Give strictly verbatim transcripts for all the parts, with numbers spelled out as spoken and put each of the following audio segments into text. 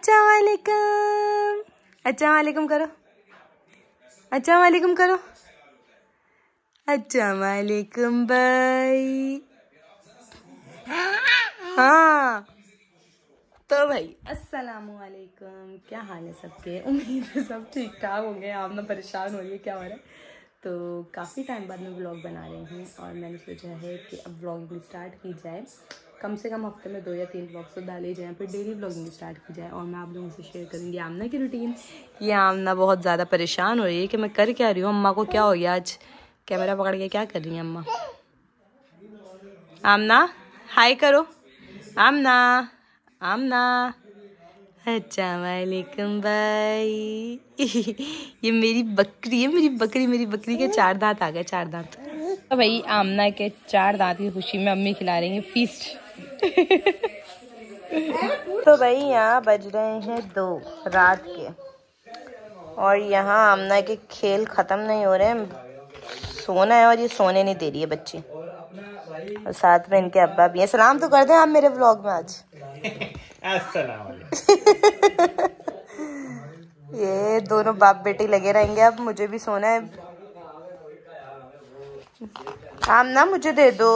अस्सलाम वालेकुम, अस्सलाम वालेकुम करो, अस्सलाम वालेकुम करो, अस्सलाम वालेकुम भाई। हाँ तो भाई अस्सलाम वालेकुम, क्या हाल है सबके? उम्मीद है सब ठीक ठाक होंगे। आप ना परेशान हो रही है क्या हो रहा है? तो काफ़ी टाइम बाद मैं व्लॉग बना रही हूँ और मैंने सोचा है कि अब व्लॉगिंग स्टार्ट की जाए। कम से कम हफ्ते में दो या तीन व्लॉग्स तो डाले जाएँ, फिर डेली व्लॉगिंग स्टार्ट की जाए। और मैं आप लोगों से शेयर करूँगी आमना की रूटीन। ये आमना बहुत ज़्यादा परेशान हो रही है कि मैं कर क्या रही हूँ। अम्मा को क्या हो गया आज? कैमरा पकड़ के क्या कर रही है अम्मा? आमना हाय करो। आमना आमना अस्सलाम वालेकुम भाई। ये मेरी बकरी है, मेरी बकरी मेरी बकरी के चार दांत आ गए, चार दांत। तो भाई आमना के चार दांत की खुशी में अम्मी खिला रही है फीस्ट। तो भाई यहाँ बज रहे हैं दो रात के और यहाँ आमना के खेल खत्म नहीं हो रहे हैं। सोना है और ये सोने नहीं दे रही है बच्ची। और साथ में इनके अब्बा भी हैं। सलाम तो कर दें आप मेरे व्लॉग में आज। अस्सलाम ये दोनों बाप बेटे लगे रहेंगे। अब मुझे भी सोना है। आमना मुझे दे दो।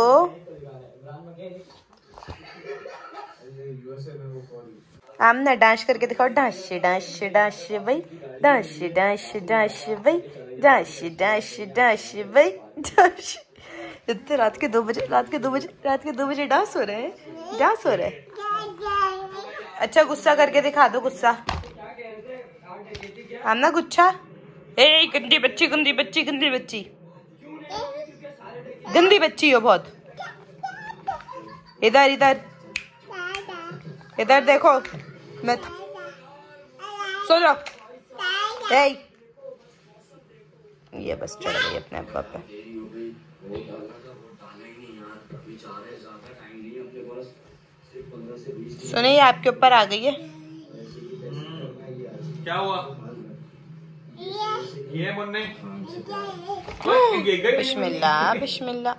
आमना डांस करके दिखाओ। डांस डांस डांस भाई, डांस डांस डांस भाई, डांस डांस डांस भाई, डांस। इतने रात के दो बजे रात के दो बजे रात के दो बजे डांस हो रहे हैं, डांस हो रहा है। अच्छा गुस्सा करके दिखा दो, गुस्सा। आमना गुच्छा। ए गंदी बच्ची, गंदी बच्ची, गंदी बच्ची, गंदी बच्ची हो बहुत। इधर इधर इधर देखो। मैं सो जाओ। ए ये बस चढ़ गई अपने अब्बा पे। सुनिए आपके ऊपर आ गई है। क्या हुआ? ये मुन्ने बिस्मिल्लाह बिस्मिल्लाह।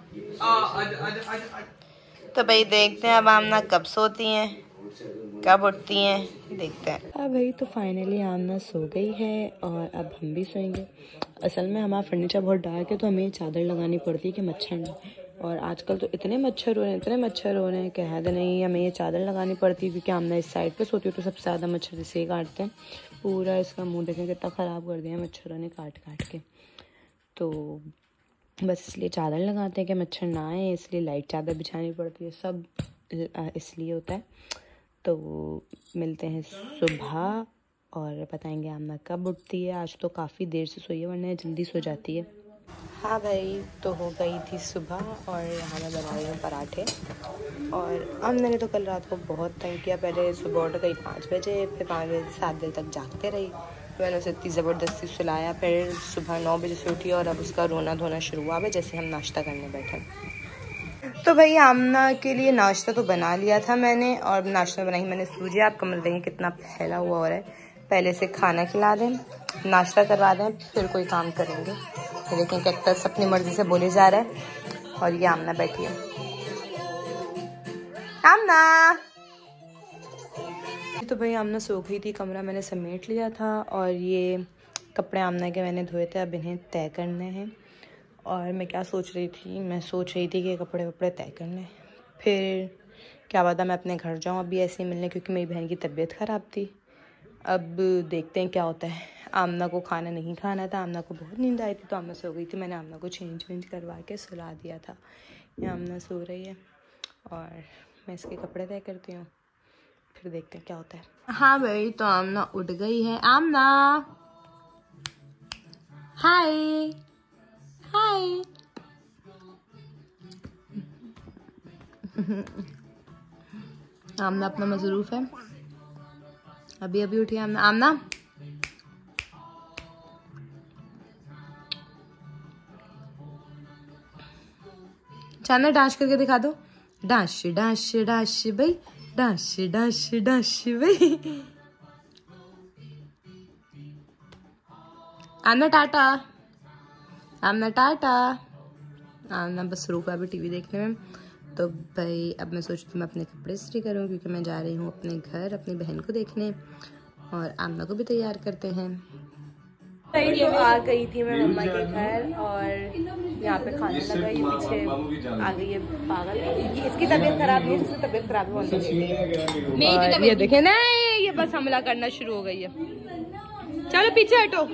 तो भाई देखते हैं अब आमना कब सोती हैं, कब उठती हैं, देखते हैं। अब भाई तो फाइनली आमना सो गई है और अब हम भी सोएंगे। असल में हमारा फर्नीचर बहुत डार्क है तो हमें चादर लगानी पड़ती है कि मच्छर ना। और आजकल तो इतने मच्छर हो रहे हैं, इतने मच्छर हो रहे हैं कि हद नहीं। हमें ये चादर लगानी पड़ती है क्योंकि आमना इस साइड पे सोती है तो सबसे ज़्यादा मच्छर इसे ही काटते हैं। पूरा इसका मुंह देखें कितना ख़राब कर दिया मच्छरों ने काट काट के। तो बस इसलिए चादर लगाते हैं कि मच्छर ना आए, इसलिए लाइट चादर बिछानी पड़ती है। सब इसलिए होता है। तो मिलते हैं सुबह और बताएंगे आमना कब उठती है। आज तो काफ़ी देर से सोई है वरना जल्दी सो जाती है। हाँ भाई तो हो गई थी सुबह और यहाँ मैं बना रही हूँ पराठे। और आमना ने तो कल रात को बहुत तंग किया। पहले सुबह उठ गई पाँच बजे, फिर पाँच बजे से सात बजे तक जागते रही। मैंने उसे इतनी ज़बरदस्ती सुलाया। फिर सुबह नौ बजे से उठी और अब उसका रोना धोना शुरू हुआ है जैसे हम नाश्ता करने बैठे। तो भाई आमना के लिए नाश्ता तो बना लिया था मैंने और नाश्ता बनाई मैंने सूजी। आप कमर देंगे कितना फैला हुआ हो रहा है। पहले से खाना खिला दें, नाश्ता करवा दें, फिर कोई काम करेंगे। लेकिन कैक्टस अपनी मर्जी से बोले जा रहा है और ये आमना बैठी है। आमना तो भाई आमना सो गई थी। कमरा मैंने समेट लिया था और ये कपड़े आमना के मैंने धोए थे, अब इन्हें तय करने हैं। और मैं क्या सोच रही थी, मैं सोच रही थी कि कपड़े वपड़े तय करने, फिर क्या पता मैं अपने घर जाऊँ अभी ऐसे ही मिलने, क्योंकि मेरी बहन की तबीयत ख़राब थी। अब देखते हैं क्या होता है। आमना को खाना नहीं खाना था, आमना को बहुत नींद आई थी तो आमना सो गई थी। मैंने आमना को चेंज वेंज करवा के सुला दिया था। ये आमना सो रही है और मैं इसके कपड़े तय करती हूँ, फिर देखते हैं क्या होता है। हाँ भाई तो आमना उठ गई है। आमना हाय हाय। आमना अपना मसरूफ है, अभी अभी उठी आमना। आमना चांदा डांस करके दिखा दो। डांस डांस डांस भाई, डांस डांस डांस भाई। आमना टाटा, आमना टाटा। आमना बस रूप है अभी टीवी देखने में। तो भाई अब मैं सोचती हूँ मैं अपने कपड़े इस्त्री करूँ क्योंकि मैं जा रही हूँ अपने घर अपनी बहन को देखने। और आमना को भी तैयार करते हैं। तो आ गई थी मैं मम्मा के घर और यहाँ पे खाने लगा। ये पीछे आ गई है पागल। ये इसकी तबीयत खराब है, इसकी तबीयत खराब है और ये देखे ना, ये बस हमला करना शुरू हो गई है। चलो पीछे हटो।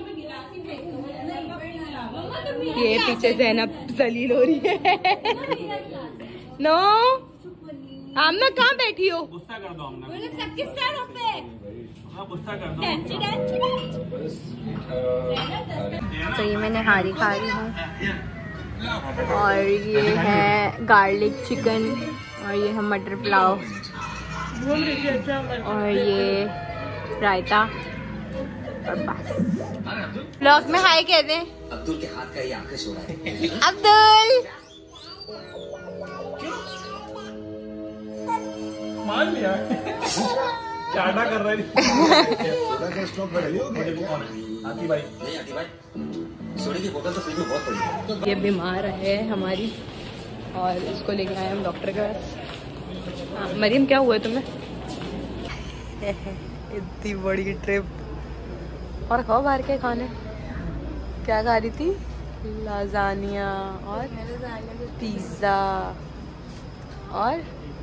ये पीछे ज़ैनब जलील हो रही है। नो आमना कहाँ बैठी हो? गुस्सा कर दो आमना। सबके सरों पे गुस्सा कर दो। तो ये मैं नहारी खा रही हूँ और ये है गार्लिक चिकन और ये है मटर पुलाव और ये रायता और बस। ब्लॉग में हाय कह दें। अब्दुल के हाथ का ये आंखें सो रहा है। अब्दुल मान लिया। चाटा कर रहा है। आती भाई नहीं आती भाई, सोने की बोतल तो फ्रिज में बहुत पड़ी है। ये बीमार है हमारी और इसको लेके आए हम डॉक्टर के पास। मरीम क्या हुआ है तुम्हें? इतनी बड़ी ट्रिप। और खाओ बाहर के खाने। क्या खा रही थी? लाजानिया और पिज्ज़ा और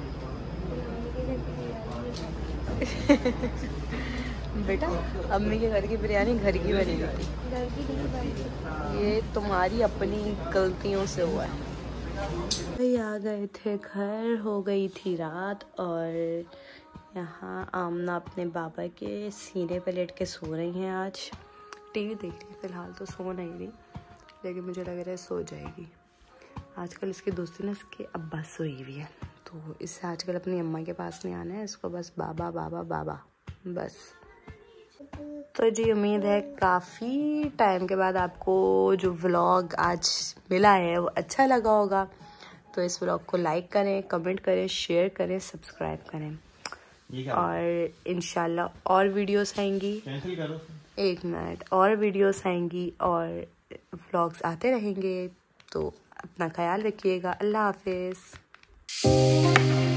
बेटा अम्मी के घर की बिरयानी घर की बनी थी। ये तुम्हारी अपनी गलतियों से हुआ है। भाई आ गए थे घर, हो गई थी रात और यहाँ आमना अपने बाबा के सीने पे लेट के सो रही हैं। आज टीवी देख रही है, फिलहाल तो सो नहीं रही लेकिन मुझे लग रहा है सो जाएगी। आजकल इसकी दोस्ती ना इसके अब्बा सोई हुई है तो इससे आजकल अपनी अम्मा के पास नहीं आना है, इसको बस बाबा बाबा बाबा बस। तो जी उम्मीद है काफ़ी टाइम के बाद आपको जो व्लॉग आज मिला है वो अच्छा लगा होगा। तो इस व्लॉग को लाइक करें, कमेंट करें, शेयर करें, सब्सक्राइब करें और इंशाल्लाह और वीडियोस आएंगी। एक मिनट और वीडियोस आएंगी और व्लॉग्स आते रहेंगे। तो अपना ख्याल रखिएगा। अल्लाह हाफिज़।